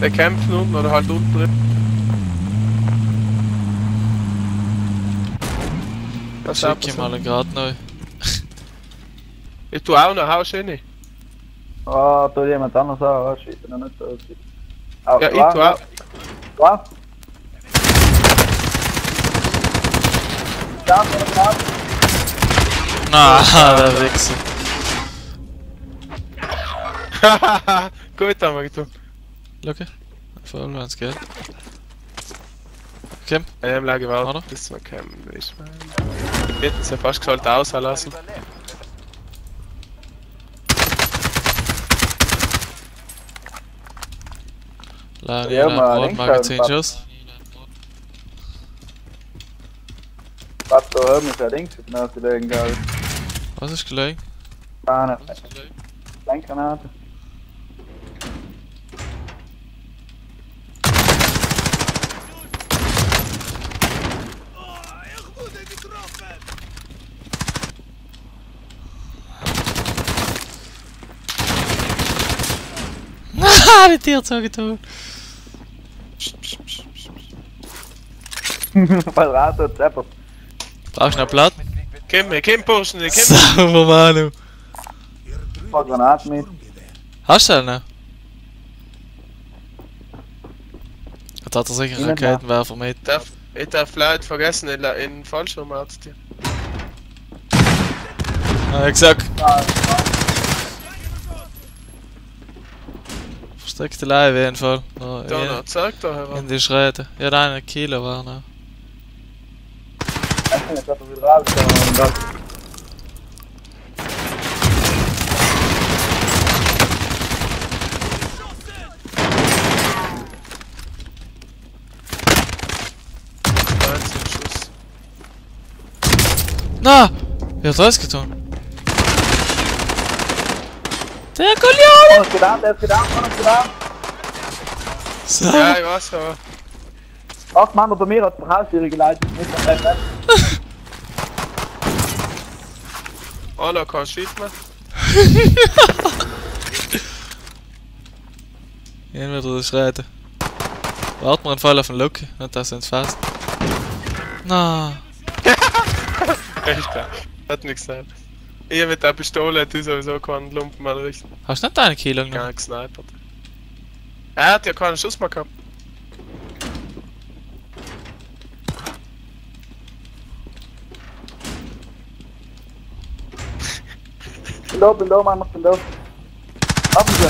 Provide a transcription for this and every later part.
bekämpfen unten oder halt unten drin. Ich schicke mal gerade neu. Ich tu auch noch, hau schön nicht. Ah, tut jemand anders auch, oh, shit, noch nicht so aussieht. Ja, ich tu auch. Was? Ja, Na, der Wichser. Hahaha, gut haben wir getan. Look, voll wenn's geht. Kim? Ja, im Lage Oder? war das war kein Wisch. Wir hätten es ja fast geschaltet auslassen. Lagen Ja, in mal einem links Magazinschuss. Was da oben ist ja links, genau zu legen, glaube ich. Was ist gelegen? Fahne. Kleingranate. Haha, die Tier zugetan. Quadrate, Zeppert. Brauchst du noch Blatt? Kim pushen, Kim. Sauber, Manu. Ein paar Granaten mit. Hast du den noch? Jetzt hat er sicher einen Raketenwerfer mit. Ich darf leider vergessen, in den Fallschirm auszuziehen. Ah, gesagt. Versteckte Leibe auf jeden Fall. No, Da noch, zeig da heran. in die Schräte. Ja, da 1 Kilo war noch. Jetzt hat er wieder rausgekommen und das. Schuss. Na! Wie hat er das getan? Der Goliath! Oh, ist gedacht, der ist gedacht, der ist gedacht. So. Ja, ich weiß aber. Ach Mann, bei mir hat die Haustüre geleitet, nicht mehr recht. Anna kann schießen. Gehen wir durch die Schräte. Warten wir einen Fall auf den Lucky, nicht dass er uns fast. Na. Echt, hat nichts gesagt. Ich mit der Pistole hätte ich sowieso keinen Lumpen mehr richten. Hast du nicht deine Kilo Gar genommen? nicht gesnipert. Er hat ja keinen Schuss mehr gehabt. Bin da, Mann, bin da. Haben Sie.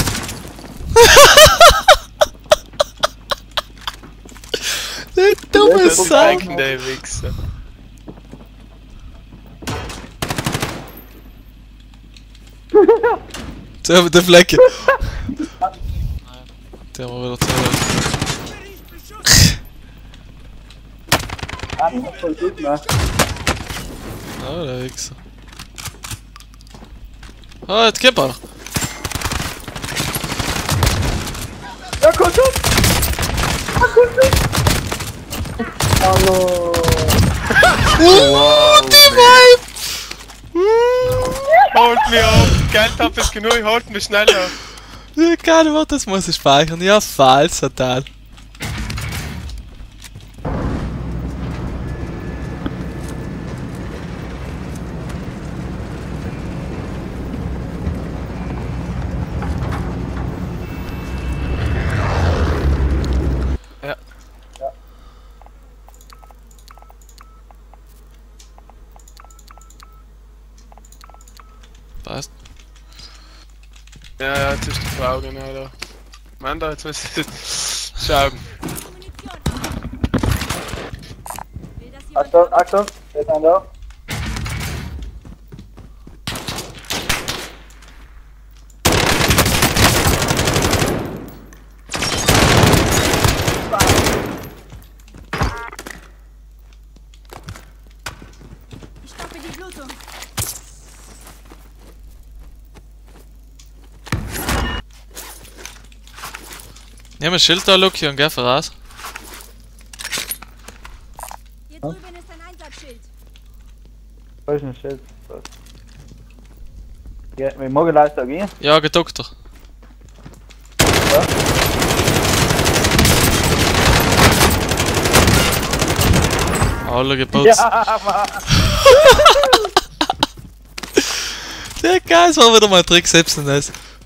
Der dumme Das ist Sau! Eigentlich der Wichser. Der mit der Flecke. Der haben wir wieder zuhören. Ah, das ist voll gut, ne? Oh, der Wichser. Oh, jetzt gibt er. Ja, komm schon! Ja, komm schon! Hallo! Die Vibe! Holt mich auf! Geld hab ich genug, holt mich schneller! Keine Wort, das muss ich speichern. Ja, falsch, total. Ja. Passt. Ja, jetzt ist die Frau genau da. Manda, jetzt müsst ihr schauen. Achtung, Achtung! Jetzt an da. Ich stoppe die Blutung. Nimm ein Schild da, Lucky, und geh voraus. Hier drüben ist ein Einsatzschild. Wo ist ein Schild? Ja, mit Mogelleister gehen. Ja, geduckt doch. Ja. alle gebaut. Ja, Mann. Der Geist war wieder mal ein Trick selbst in das.